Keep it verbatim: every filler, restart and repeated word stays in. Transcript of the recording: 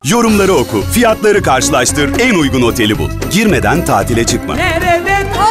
Yorumları oku, fiyatları karşılaştır, en uygun oteli bul. Girmeden tatile çıkma. Nerede